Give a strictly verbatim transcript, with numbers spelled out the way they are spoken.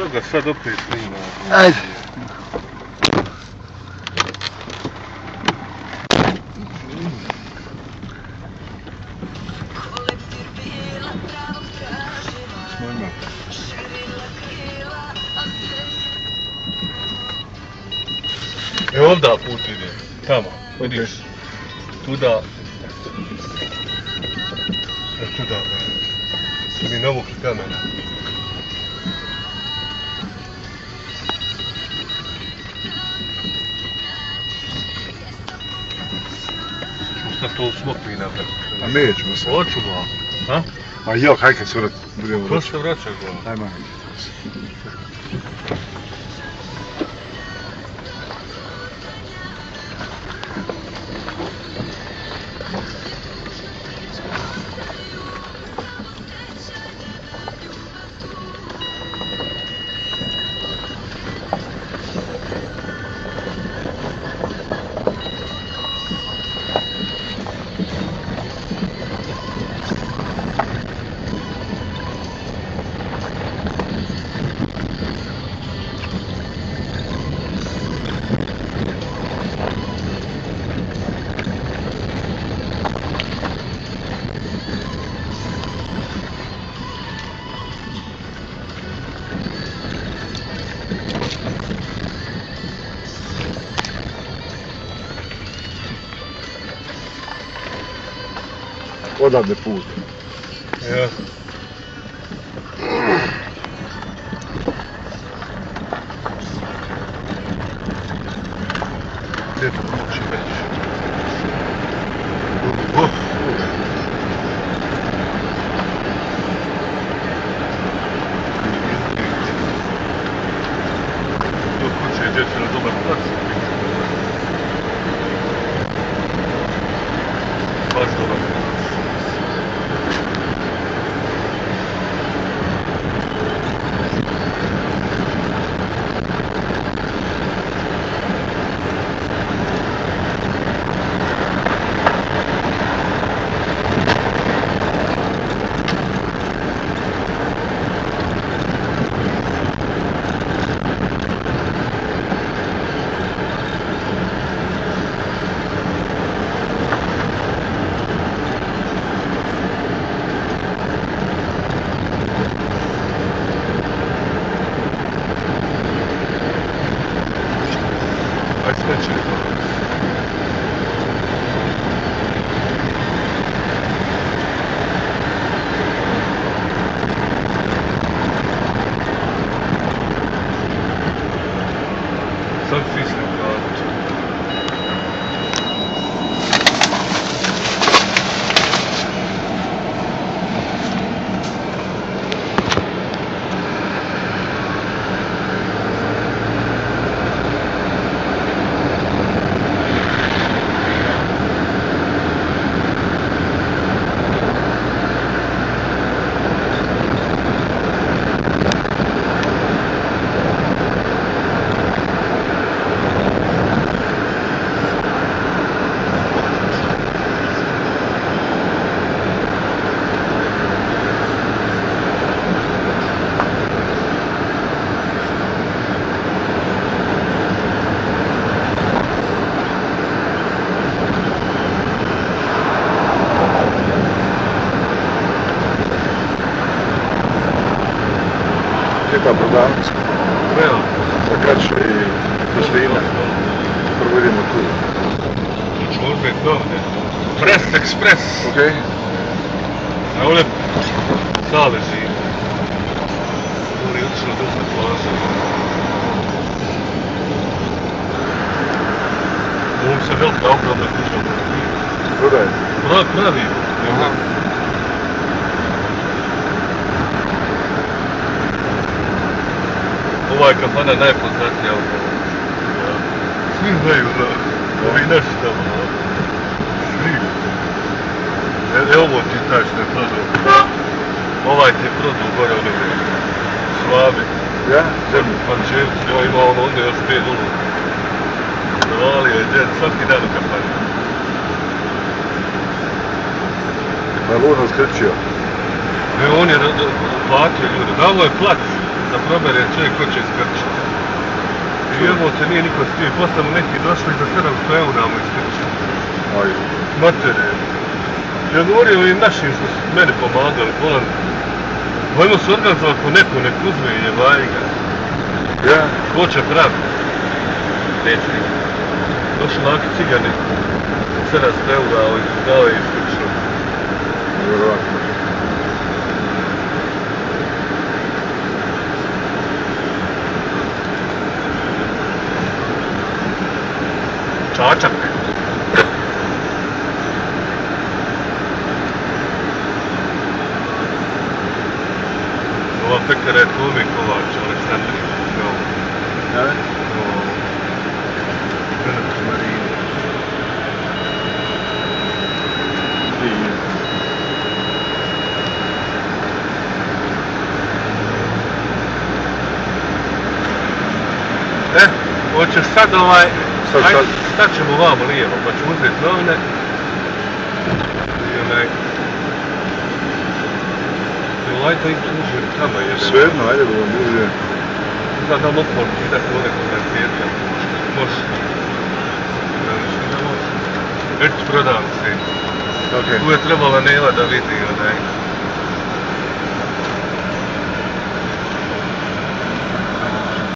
Što ga sad opet snima? Ajde. E onda put ide, tamo, vidiš, tuda, e tuda, su mi navukli kamena. Šta to smokvi napraviti? A nećemo se. Hoćemo, a? A jel, hajde kad se vrat, budemo Ko vraćati. se vraća go? Ajmo. Odavde put. Ja. Lijepo moći reći. Uf. Do kuće je djeca na dobar plac. Baš dobar plac. Sad fisnem kart. Lijepa prodavnica. Evo. Za kače i kostime. Prvo idemo tu. Čurbe dovde. Press Express. Okej. A ovdje zaleži. Ovdje je otišlo dosta plaža. Ovom se velika ogromna kuća pravi. Prodaj. Pravi, pravi. Aha. Ova je kafana najpoznatija u Bolovu. Svi znaju da ovi naši tamo. Svi. E, e ovo ti je taj što je prodao. Ovaj ti je prodao gore od ove Švabe. Ja? Zemlju Pančevci, ovo ima ono onda još pet uloga. Navalio je djed svaki dan u kafani. Pa je Luna skrčio. E, on je platio ljude, davo je plac. da probere čovjek ko će iskrčiti. I ovo se nije niko stio, poslije mu neki došli za sedamsto eura mu iskrčiti. Ajde. Matere. Ja govorio ovim našim što su meni pomagali, volan. Vojmo se organizovati ko neko, nek uzme i je vajga. Ja? Ko će pravi? Neće nikad. Došli laki cigani, sedamsto eura, ali dao je iskrčio. Vjerovatno. Čačak. Ova pekara je Tomi Kovač, Aleksandrić. Ja? Venac Marina. E, hoćeš sad ovaj... Sad, Ajde, sad. sad ćemo vamo lijevo, pa ćemo uzeti novine. I onaj... Jel ajde im tužim tamo jebe. Svejedno, ajde da vam bude. Sad da mogu idati ovdje kod nas svijetka. Može. Ja mislim da može. Već prodam se. Okej. Tu je trebala Nela da vidi onaj...